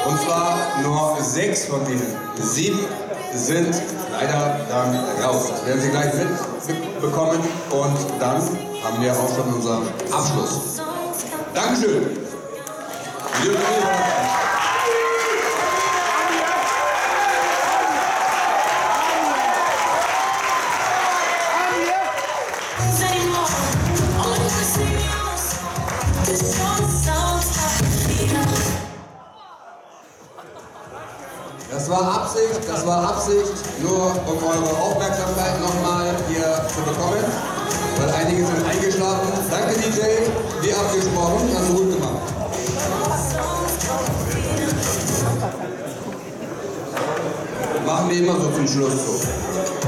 Und zwar nur 6 von ihnen. 7 sind leider dann raus. Das werden sie gleich mitbekommen und dann haben wir auch schon unseren Abschluss. Dankeschön. Das war Absicht, nur um eure Aufmerksamkeit nochmal hier zu bekommen, weil einige sind eingeschlafen. Danke DJ, wie abgesprochen, hast du gut gemacht. Machen wir immer so zum Schluss so.